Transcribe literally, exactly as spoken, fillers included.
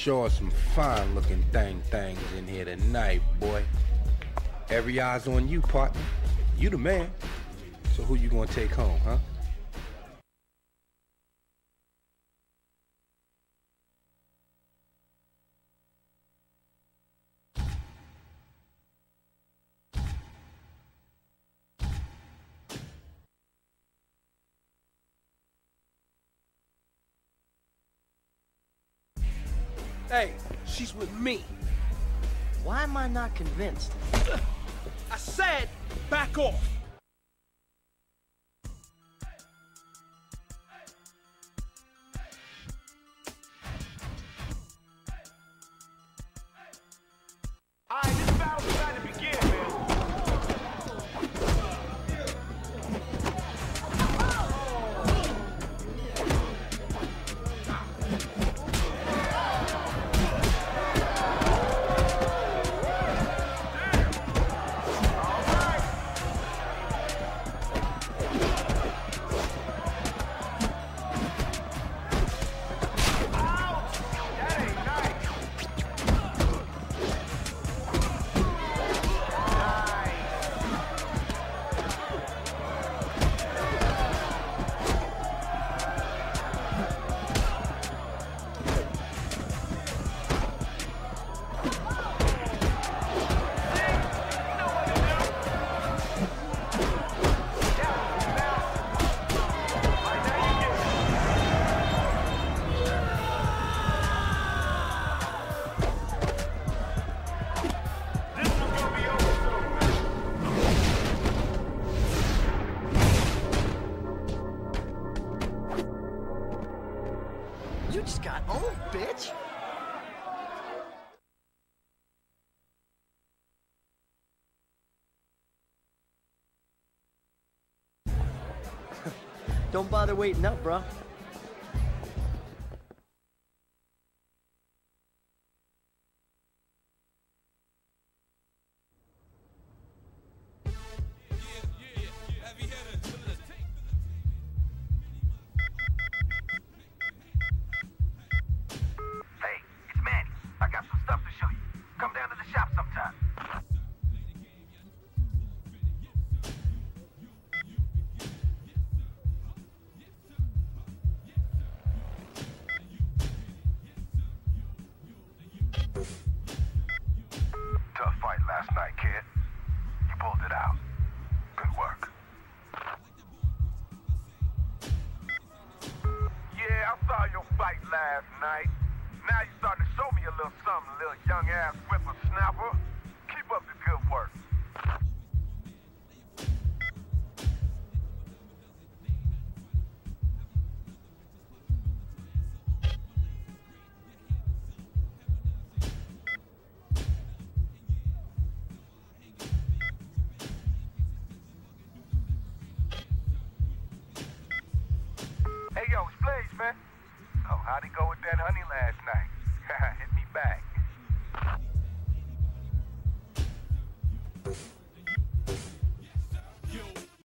sure some fine-looking thing things in here tonight, boy. Every eye's on you, partner. You the man. So who you gonna take home, huh? Hey, she's with me. Why am I not convinced? I said, back off. All right, this battle's about to begin, man. You just got owned, bitch. Don't bother waiting up, bro. Tough fight last night, kid. You pulled it out. Good work. Yeah, I saw your fight last night. Now you're starting to show me a little something, little young-ass whippersnapper. Keep up the good work. Hey, yo, it's Blaze, man. Oh, how'd it go with that honey last night?